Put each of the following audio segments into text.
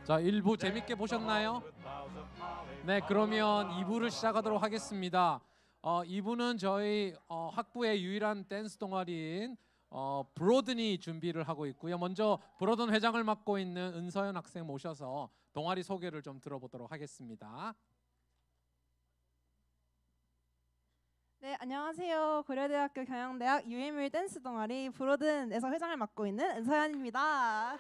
자, 1부 재밌게 보셨나요? 네, 그러면 2부를 시작하도록 하겠습니다. 2부는 저희 학부의 유일한 댄스 동아리인 브로든이 준비를 하고 있고요. 먼저 브로든 회장을 맡고 있는 은서연 학생 모셔서 동아리 소개를 좀 들어보도록 하겠습니다. 네, 안녕하세요. 고려대학교 경영대학 유해물 댄스 동아리 브로든에서 회장을 맡고 있는 은서연입니다.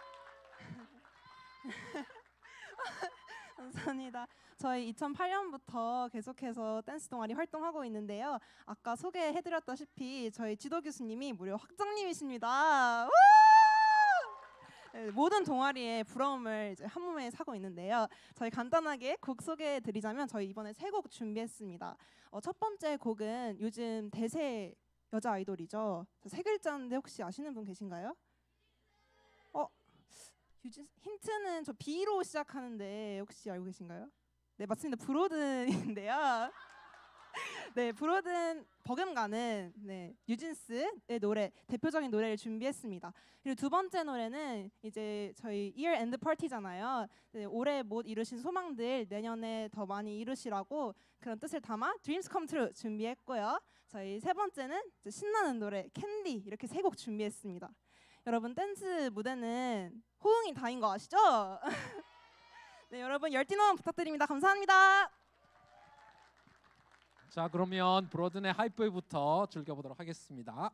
감사합니다. 저희 2008년부터 계속해서 댄스 동아리 활동하고 있는데요. 아까 소개해드렸다시피 저희 지도 교수님이 무려 학장님이십니다. 네, 모든 동아리의 부러움을 이제 한 몸에 사고 있는데요. 저희 간단하게 곡 소개해드리자면 저희 이번에 3곡 준비했습니다. 첫 번째 곡은 요즘 대세 여자 아이돌이죠. 3글자인데 혹시 아시는 분 계신가요? 힌트는 저 B로 시작하는데 혹시 알고 계신가요? 네, 맞습니다. 브로든인데요. 네, 브로든 버금가는 뉴진스의 노래, 대표적인 노래를 준비했습니다. 그리고 두 번째 노래는 이제 저희 Year End Party잖아요. 네, 올해 못 이루신 소망들 내년에 더 많이 이루시라고 그런 뜻을 담아 Dreams Come True 준비했고요. 저희 세 번째는 이제 신나는 노래 캔디, 이렇게 3곡 준비했습니다. 여러분, 댄스 무대는 호응이 다인 거 아시죠? 네, 여러분 열띤 부탁드립니다. 감사합니다. 자, 그러면 브로든의 하이프부터 즐겨보도록 하겠습니다.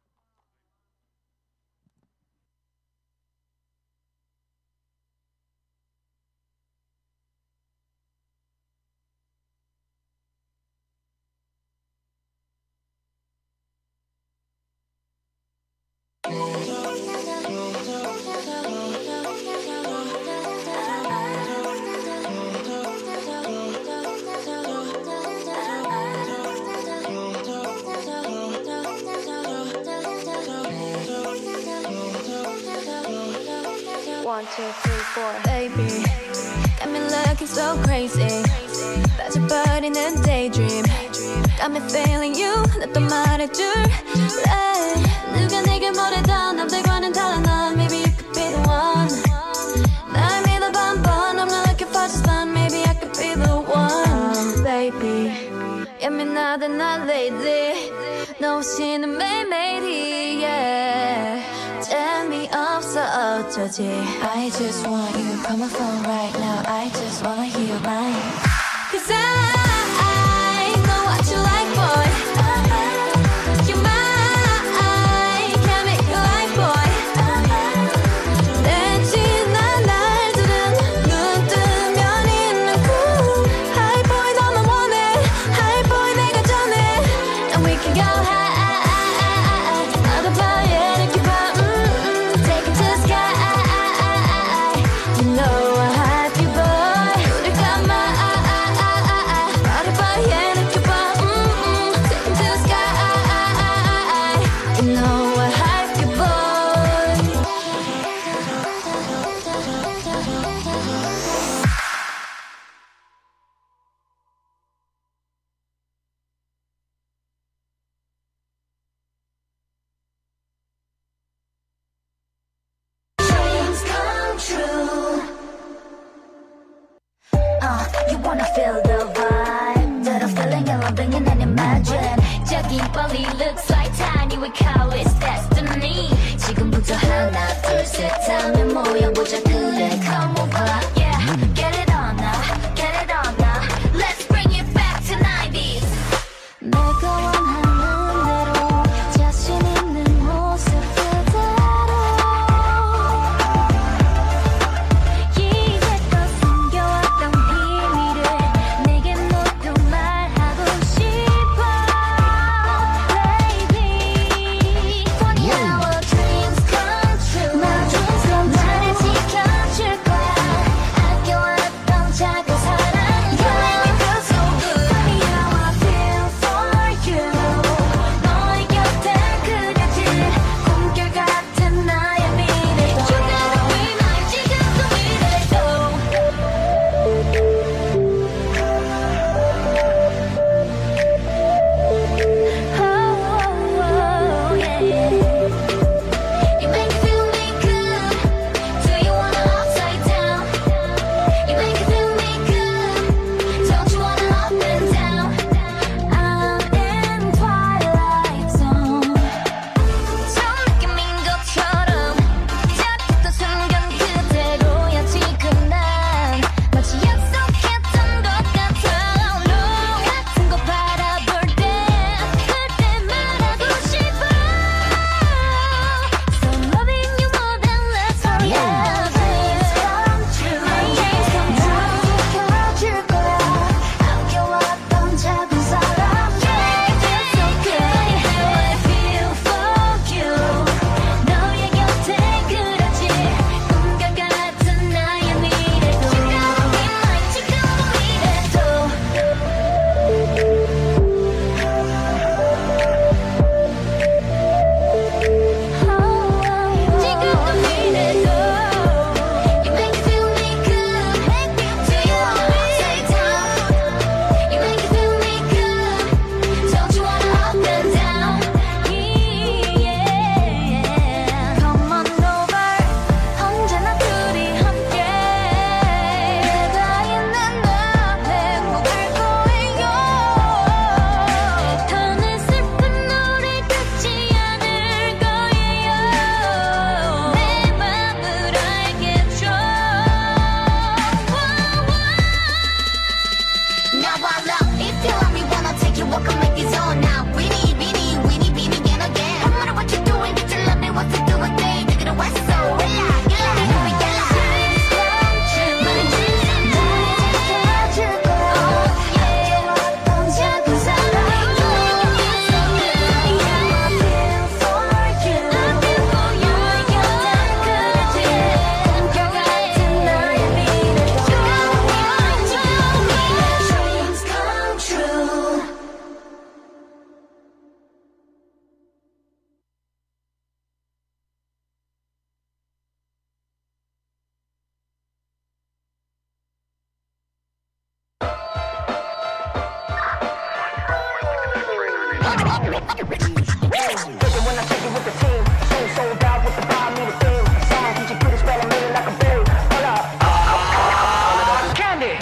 One, two, three, four. Baby, got me looking so crazy. 빠져버리는 daydream. Got me feeling you. 나 또 말해줄래? 누가 내게 뭐래도 남들과는 달라 넌. Maybe you could be the one. 날 믿어봐 한번. I'm not looking for just fun. Maybe I could be the one. Baby, 예민하다 나 lately. 너 없이는 매일매일이 yeah. 재미없어 어쩌지. I just want you, call my phone right now. I just wanna hear your line. Cause I know what you like, boy. You're mine, can't make you like, boy. 내 지난 날들은 눈 뜨면 있는 cool. High boy 너만 원해. High boy 내가 전해. And we can go high. You wanna feel the vibe that I'm feeling and loving and imagine 저기 멀리 looks like tiny we call it destiny 지금부터 하나 둘 셋 하면 모여보자 그래 come over yeah get it on now get it on now let's bring it back to 90s 내가 원하는 대로 자신 있는 모습 그대로 이제껏 숨겨왔던 비밀을 내게 모두 말하고 싶어 Baby Funny how our dreams come true My dreams come true 나를 지켜줄 거야 when I take it with the team. Sold out with the vibe, me the theme. Someone can you put a spell on me like a berry. Hold up. Candy.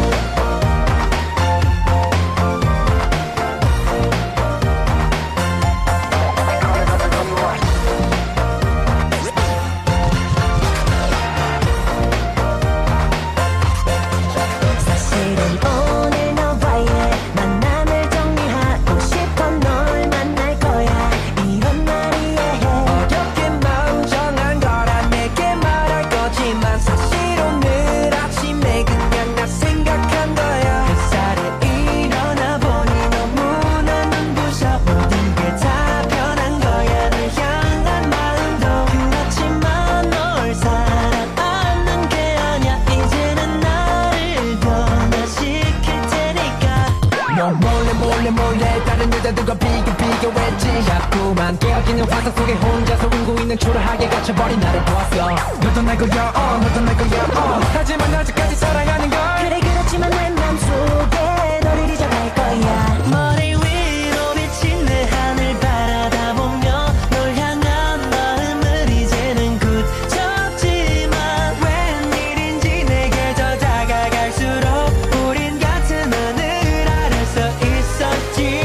몰래 다른 여자들과 비교했지 자꾸만 깨어지는 화상 속에 혼자서 울고 있는 초라하게 갇혀버린 나를 보았어. 너도 날 거야 너도 날 거야 하지만 아직까지 사랑하는 걸. 그래 그렇지만 내 맘속에 너를 잊어갈 거야. 머리 위로 비친 내 하늘 바라다 보며 널 향한 마음을 이제는 굳혔지만 웬일인지 내게 더 다가갈수록 우린 같은 하늘 아래서 있었지.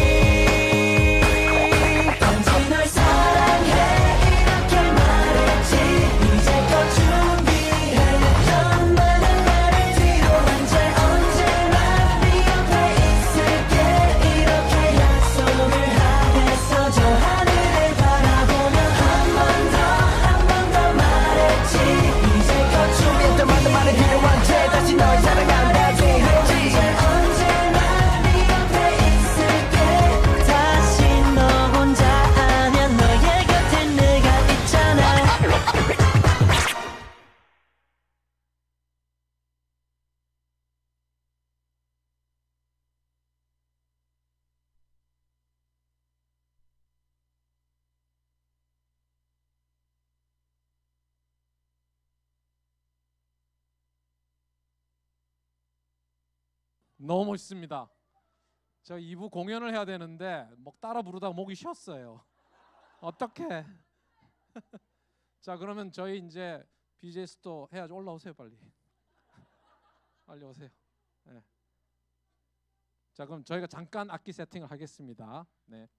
언제 널 사랑해 이렇게 말했지. 이제껏 준비해왔던 많은 말을 뒤로 한 채 언제나 네 옆에 있을게 이렇게 약속을 하겠어. 저 하늘을 바라보며 한 번 더 말했지. 이제껏 준비했던 많은 말을 뒤로 한 채 다시 널 사랑한다고 했지. 이제 언제나 네 옆에 있을게. 다시 너 혼자 아면 너의 곁에 내가 있잖아. 너무 멋있습니다. 저 2부 공연을 해야 되는데 뭐 따라 부르다가 목이 쉬었어요. 어떡해. 자 그러면 저희 이제 BJS도 해야죠. 올라오세요 빨리. 빨리 오세요. 네. 자 그럼 저희가 잠깐 악기 세팅을 하겠습니다. 네.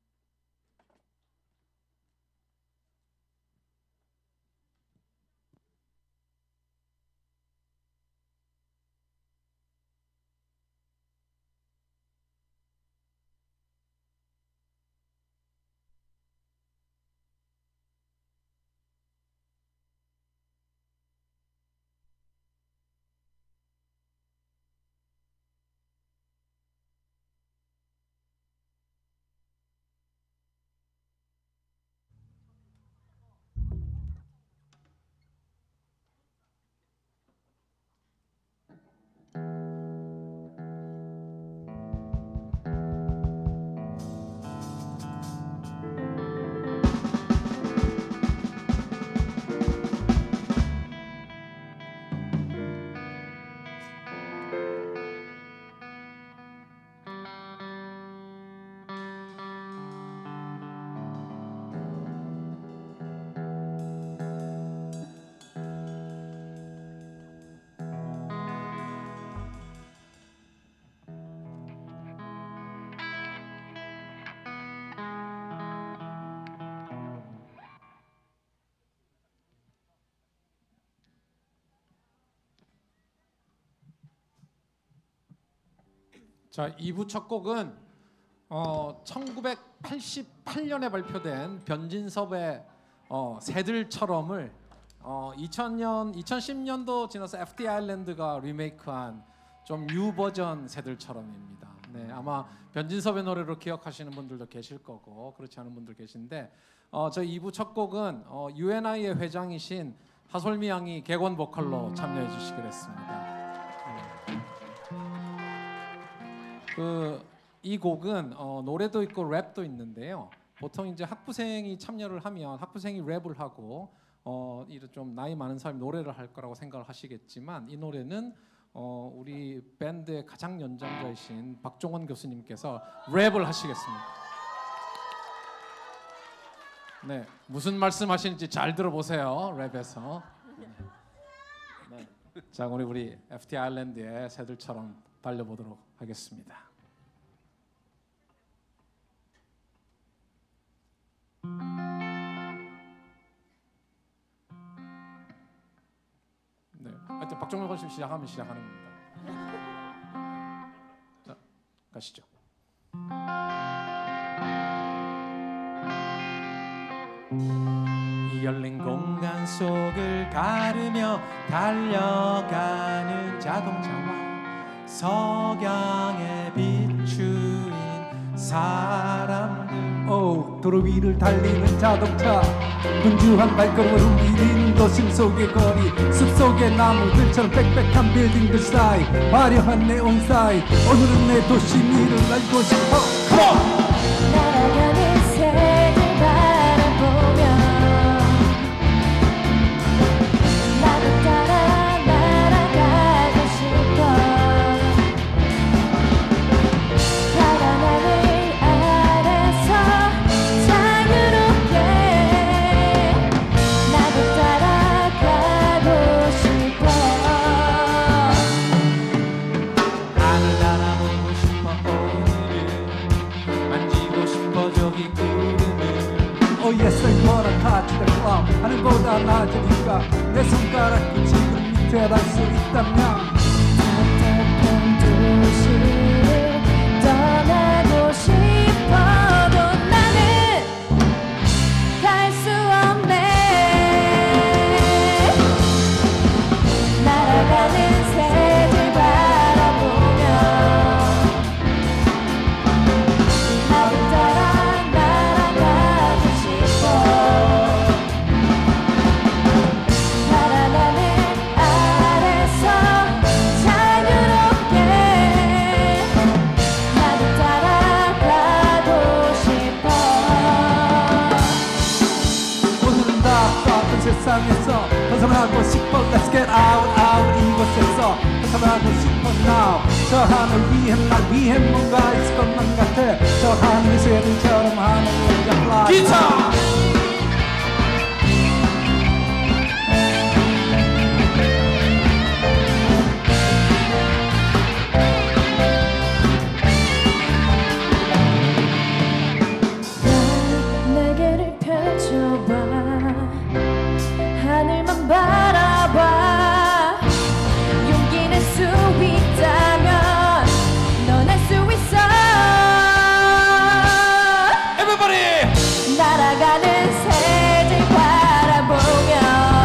자, 2부 첫 곡은 1988년에 발표된 변진섭의 새들처럼을 2010년도 지나서 FT 아일랜드가 리메이크한 좀 뉴 버전 새들처럼입니다. 네, 아마 변진섭의 노래로 기억하시는 분들도 계실 거고 그렇지 않은 분들 계신데 저 2부 첫 곡은 UNI의 회장이신 하솔미 양이 객원 보컬로 참여해 주시기로 했습니다. 이 곡은 노래도 있고 랩도 있는데요. 보통 이제 학부생이 참여를 하면 학부생이 랩을 하고 이런 좀 나이 많은 사람이 노래를 할 거라고 생각을 하시겠지만 이 노래는 우리 밴드의 가장 연장자이신 박종원 교수님께서 랩을 하시겠습니다. 네, 무슨 말씀하시는지 잘 들어보세요. 랩에서. 네. 자, 우리 FT 아일랜드의 새들처럼 달려보도록 하겠습니다. 네, 하여튼 박정민 건씨 시작하면 시작하는 겁니다. 자, 가시죠. 이 열린 공간 속을 가르며 달려가는 자동차와 석양에 비추인 사람들. 도로 위를 달리는 자동차, 분주한 발걸음을 움직이는 도심 속의 거리, 숲속의 나무들처럼 빽빽한 빌딩들 사이, 화려한 네온 사이, 오늘은 내 도시 미를 알고 싶어. 날아가는 새들 바라보며 나도 따라 날아가고 싶어. 파란 하늘 아래서 자유롭게 나도 따라가고 싶어. 하늘 날아보고 싶어. 오늘은 만지고 싶어 저기 구름을. Oh yes, I wanna touch the cloud. 하늘보다 낮으니까 내 손가락 끝이 구름 밑에 닿을 수 있다면 답답한 도시를 떠나고 싶어도 나는 갈 수 없네. 날아가는 새들 바라보며 나도 따라 날아가고 싶어. 파란 하늘 아래서 자유롭게 나도 따라가고 싶어. 오늘은 답답한 세상에서 벗어나고 싶어. Let's get out, out 이곳에서 벗어나고 싶어 now. 저 하늘 위에 날 위해 뭔가 있을 것만 같아. 저 하늘의 새들처럼 하늘을 fly. 기타! 날개를 펼쳐봐. 하늘만 바라봐. 용기 낼 수 있다면 넌 할 수 있어. Everybody! 날아가는 새들 바라보며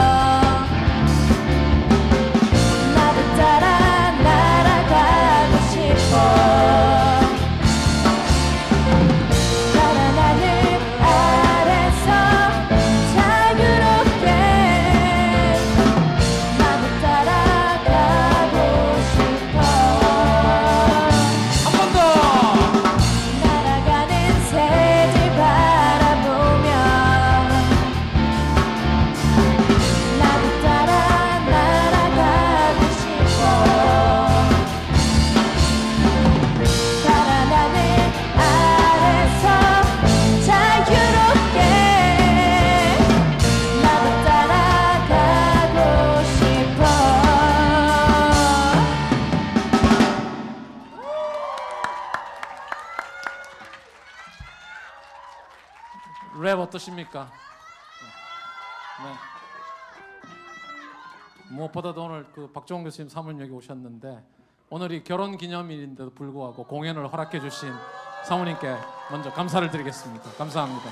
나도 따라 날아가고 싶어. 파란 하늘 아래서 자유롭게 나도 따라가고 싶어. 한 번 더! 날아가는 새들 바라보며 나도 따라 날아가고 싶어. 파란 하늘 아래서 자유롭게 나도 따라가고 싶어. 랩 어떠십니까? 네. 무엇보다도 오늘 그 박종훈 교수님 사모님 여기 오셨는데 오늘이 결혼 기념일인데도 불구하고 공연을 허락해 주신 사모님께 먼저 감사를 드리겠습니다. 감사합니다.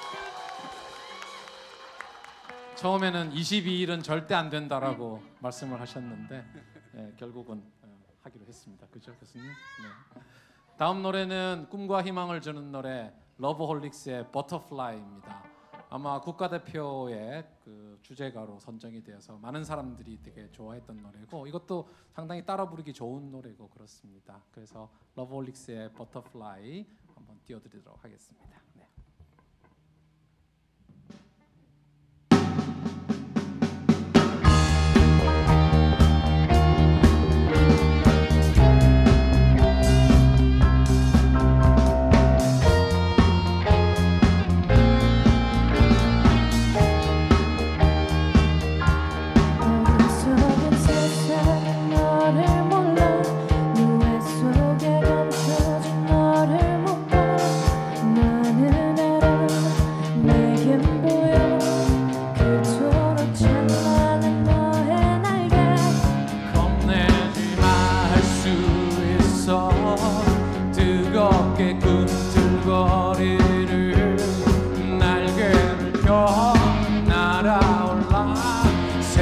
처음에는 22일은 절대 안 된다라고 말씀을 하셨는데 결국은 하기로 했습니다. 그죠, 교수님? 네. 다음 노래는 꿈과 희망을 주는 노래 러브홀릭스의 버터플라이입니다. 아마 국가대표의 그 주제가로 선정이 되어서 많은 사람들이 되게 좋아했던 노래고 이것도 상당히 따라 부르기 좋은 노래고 그렇습니다. 그래서 러브홀릭스의 버터플라이 한번 띄워드리도록 하겠습니다. 네.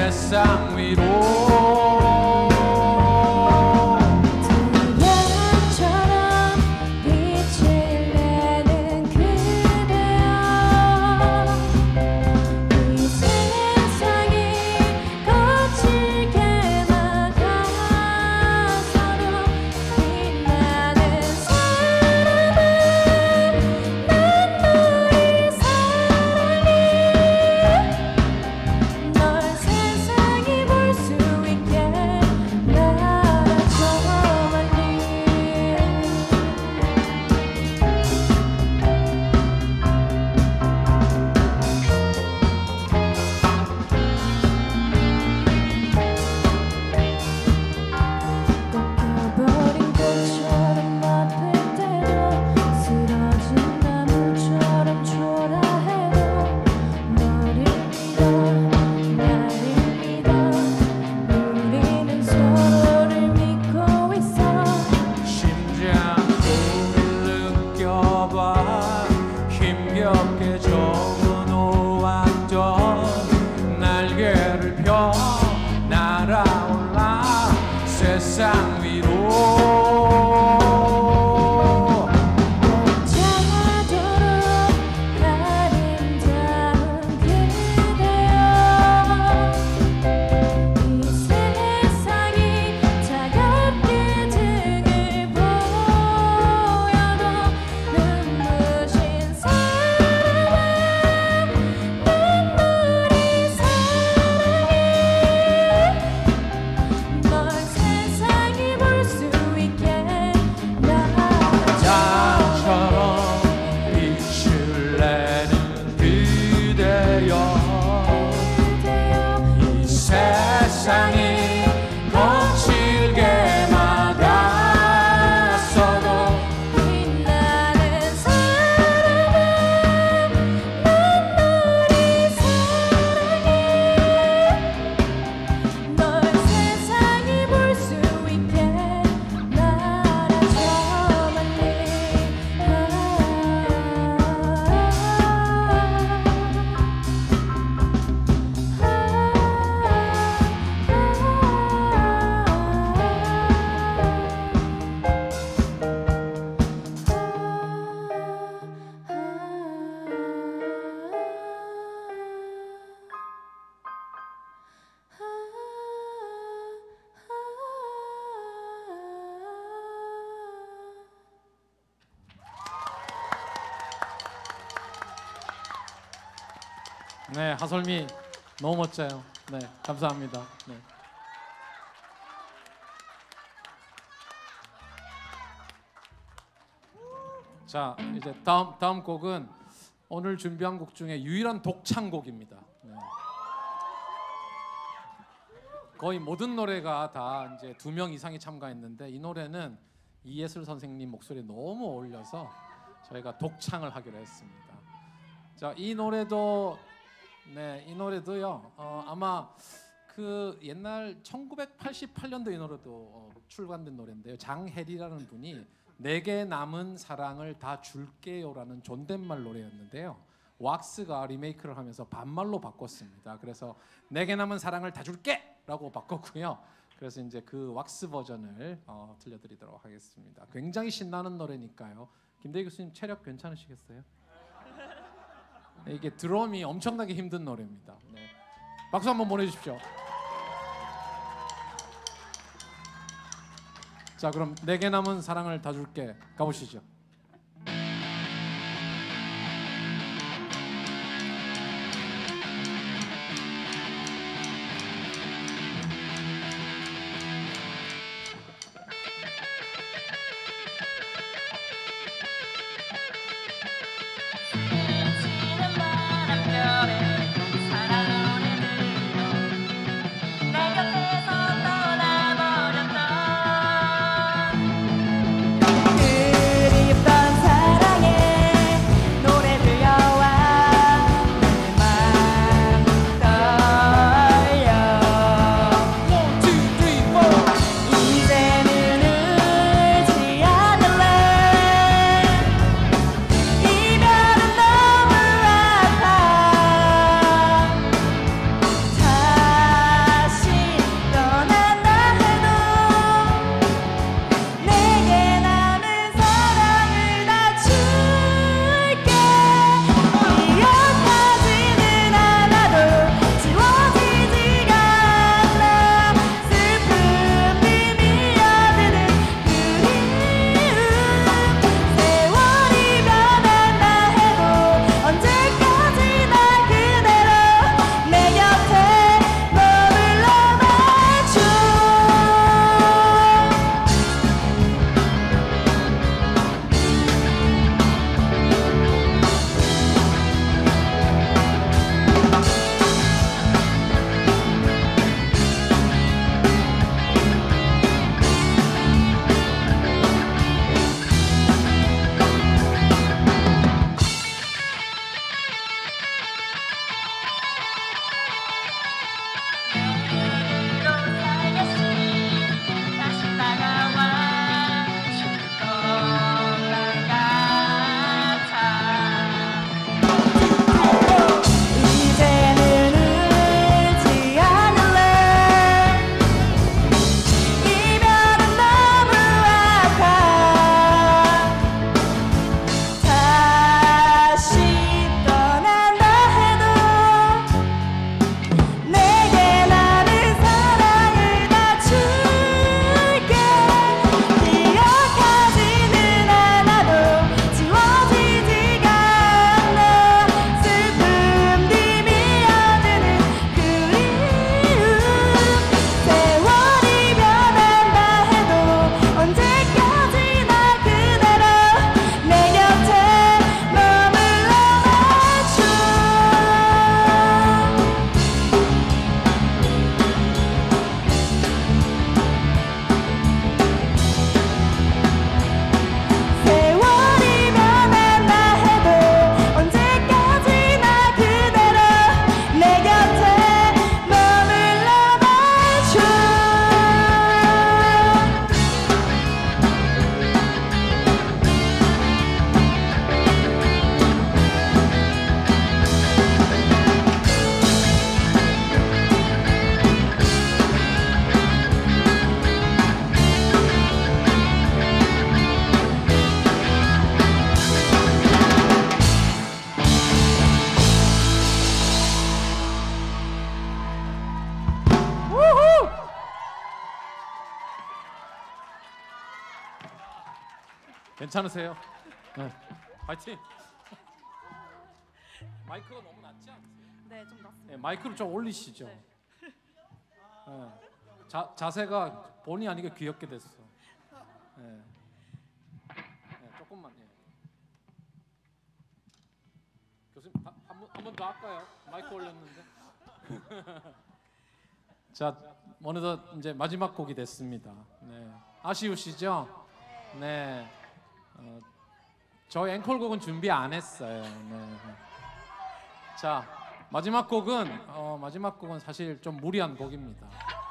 세상 위로 태양처럼 빛을 내는 그대여 이 세상이 거칠게 막아서도 빛나는 사랑은 눈물이 사랑해 널 세상이 볼 수 있게 날아줘 멀리 꺾여버린 꽃처럼 아플 때도 쓰러진 나무처럼 초라해도 너를 믿어 나를 믿어 우리는 서로를 믿고 있어 심장을 느껴봐 힘겹게 적어놓았던 날개를 펴 날아올라 세상 위로 자도록 아름다운 그대여 이 세상이 차갑게 등을 보여도 눈부신 사랑은 눈물이 사랑해 널 세상이 볼 수 있게 장처럼 빛을 내는 그대여 이 세상이 거칠게 막았어도 빛나는 사랑은 눈물이 사랑해 널 세상이 볼 수 있게 날아줘 멀리 네, 하솔미 너무 멋져요. 네, 감사합니다. 네. 자, 이제 다음 곡은 오늘 준비한 곡 중에 유일한 독창곡입니다. 네. 거의 모든 노래가 다 이제 2명 이상이 참가했는데 이 노래는 이예슬 선생님 목소리에 너무 어울려서 저희가 독창을 하기로 했습니다. 자, 이 노래도요. 아마 그 옛날 1988년도 이 노래도 출간된 노래인데요. 장혜리라는 분이 내게 남은 사랑을 다 줄게요라는 존댓말 노래였는데요. 왁스가 리메이크를 하면서 반말로 바꿨습니다. 그래서 내게 남은 사랑을 다 줄게라고 바꿨고요. 그래서 이제 그 왁스 버전을 들려드리도록 하겠습니다. 굉장히 신나는 노래니까요. 김대희 교수님 체력 괜찮으시겠어요? 네, 이게 드럼이 엄청나게 힘든 노래입니다. 네. 박수 한번 보내주십시오. 자, 그럼 내게 남은 사랑을 다 줄게 가보시죠. 그리 괜찮으세요? 네. 파이팅. 마이크가 너무 낮지 않으세요? 네, 좀 낫습니다. 네, 마이크를 좀 올리시죠. 네. 자세가 본의 아니게 귀엽게 됐어. 네. 네, 조금만. 예. 교수님 한 번 더 할까요? 마이크 올렸는데. 자, 어느덧 이제 마지막 곡이 됐습니다. 네. 아쉬우시죠? 네. 저 앵콜곡은 준비 안 했어요. 네. 자, 마지막 곡은 사실 좀 무리한 곡입니다.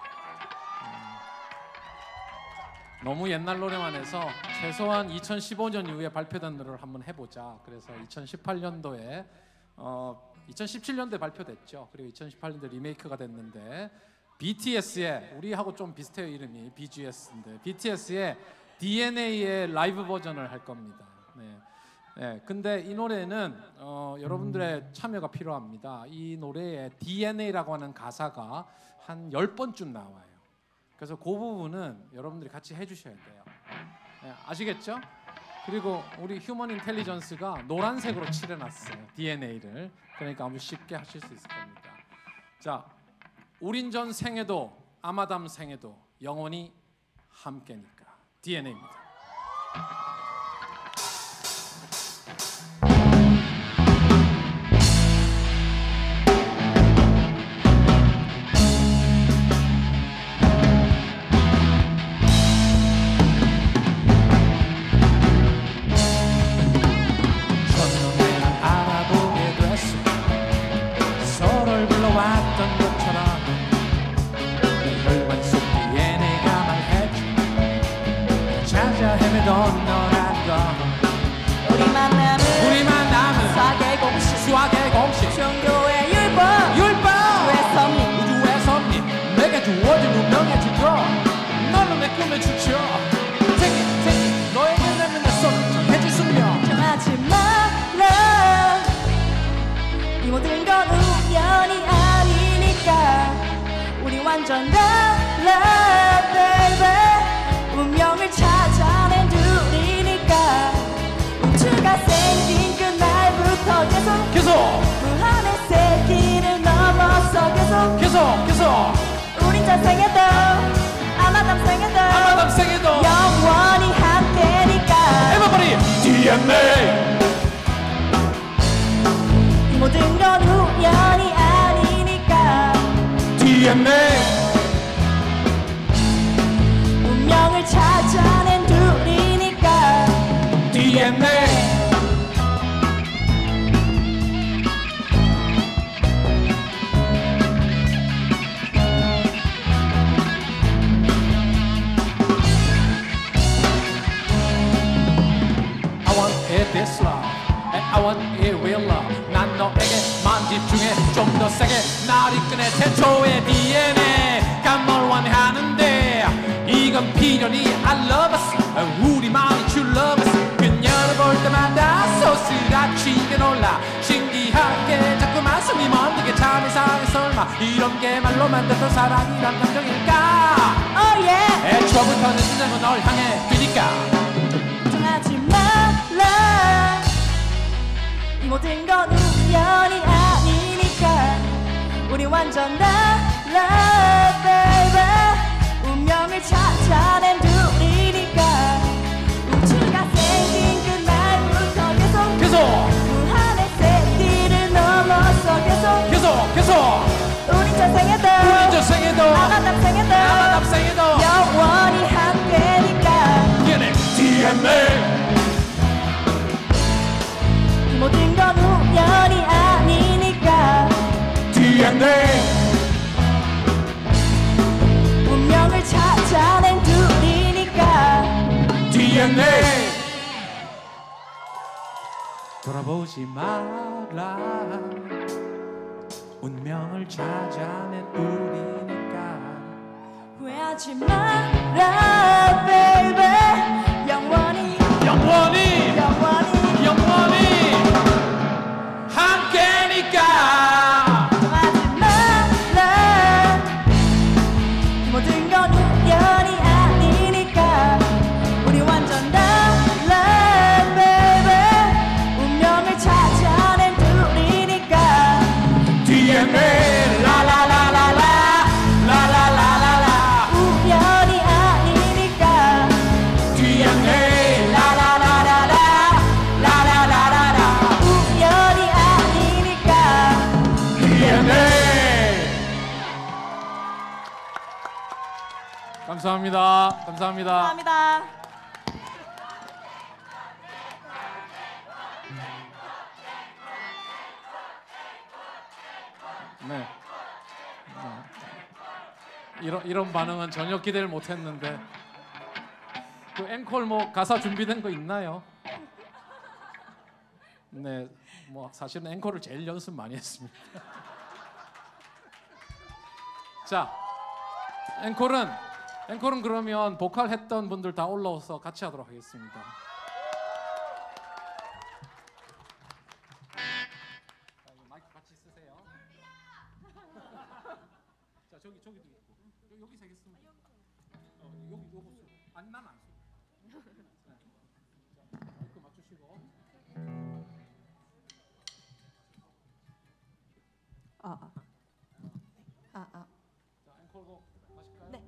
너무 옛날 노래만 해서 최소한 2015년 이후에 발표된 노래를 한번 해보자. 그래서 2018년도에 2017년도에 발표됐죠. 그리고 2018년도에 리메이크가 됐는데 BTS의 우리하고 좀 비슷해요. 이름이 BGS인데 BTS의 DNA의 라이브 버전을 할 겁니다. 네. 네, 근데 이 노래는 여러분들의 참여가 필요합니다. 이 노래에 DNA라고 하는 가사가 한 10번쯤 나와요. 그래서 그 부분은 여러분들이 같이 해주셔야 돼요. 네, 아시겠죠? 그리고 우리 휴먼 인텔리전스가 노란색으로 칠해놨어요. DNA를. 그러니까 아주 쉽게 하실 수 있을 겁니다. 자, 우린 전 생에도 아마담 생에도 영원히 함께니까 DNA입니다. 우리 만남은 수학의 공식 종교의 율법 우주의 섭리 내게 주어진 운명의 지표 너는 내 꿈의 주체 생기 너에게 내면 내 손을 정해진 숙명 정하지 마라 이 모든 건 우연이 아니니까 우리 완전 달라 baby 운명을 찾아낸 둘이니까 우주가 생긴 그날부터 계속 무한의 세기를 넘어서 계속 우린 전생에도 아마담 생에도 영원히 함께니까 Everybody DNA 이 모든 건 우연이 아니니까 DNA 운명을 찾아낸 둘이니까 DNA I want it this love and I want it real love 난 너에게만 집중해 좀 더 세게 날 이끄네 태초의 DNA 간 뭘 원하는데 이건 필연이 I love us 우리 마음이 true love us 그녀를 볼 때마다 소스라치게 놀라 신기하게 자꾸만 숨이 멎는 참 이상해 설마 이런 게 말로만 듣던 사랑이란 감정일까 Oh yeah 애초부터 내 심장은 널 향해 뛰니까 정하지 말라 이 모든 건 우연이 아니니까 우리 완전 달라 baby 운명을 찾아낸 둘이니까 우주가 생긴 그날부터 계속 무한의 세기를 넘어서 계속 우린 전생에도 아마담 생에도 영원히 함께니까 DNA 이 모든 건 우연이 아니니까 DNA 운명을 찾아낸 둘이니까 DNA 돌아보지 마라 운명을 찾아낸 우리니까 후회하지 마라 baby 영원히 함께니까 정하지 마라 모든 건 우연이 아니니까 우리 완전 달라 감사합니다. 감사합니다. 감사합니다. 네. 이런 반응은 전혀 기대를 못했는데 그 앵콜 뭐 가사 준비된 거 있나요? 네, 뭐 사실은 앵콜을 제일 연습 많이 했습니다. 자, 앵콜은 그러면 보컬 했던 분들 다 올라와서 같이 하도록 하겠습니다. 마이크 같이 쓰세요. 자, 저기도 있고 여기 세 개 쓰면 여기 요거 쓰. 아니 난 안 써. 자, 마이크 맞추시고. 자, 앵콜곡 하실까요? 네.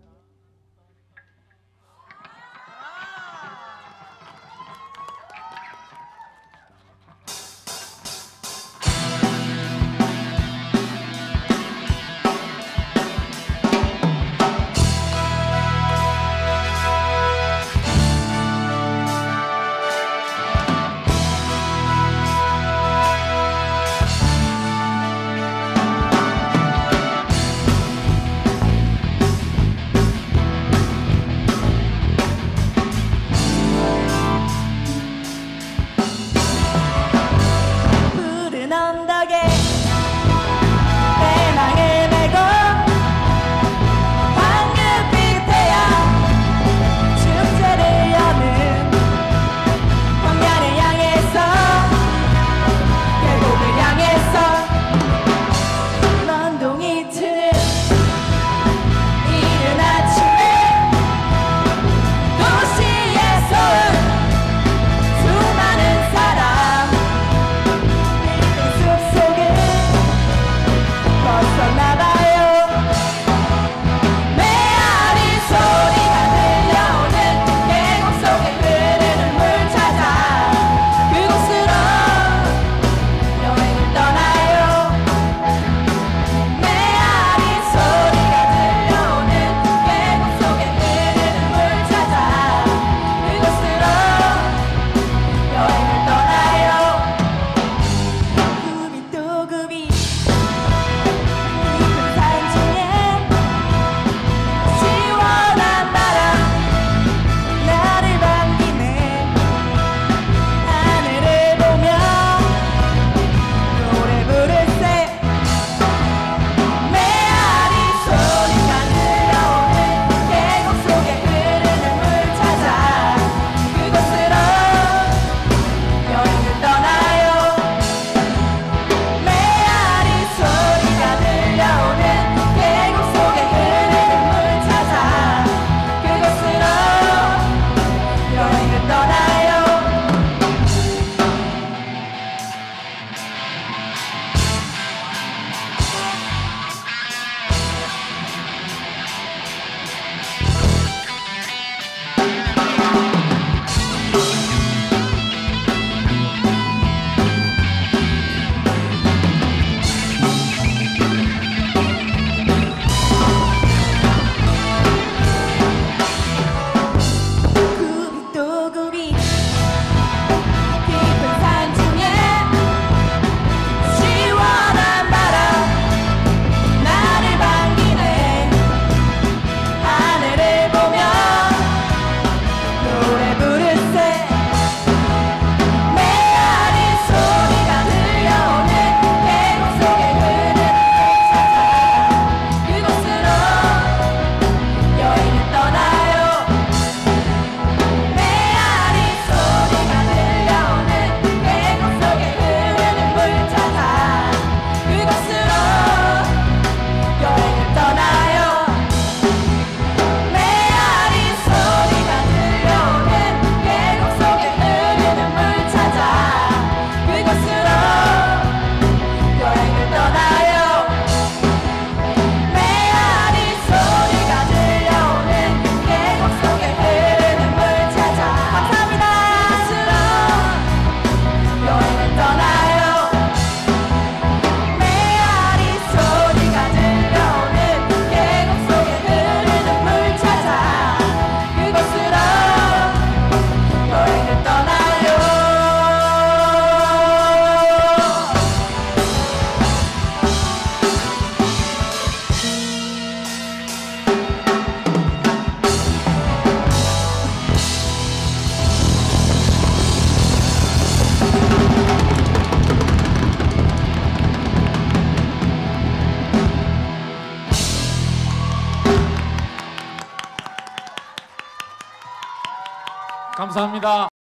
감사합니다.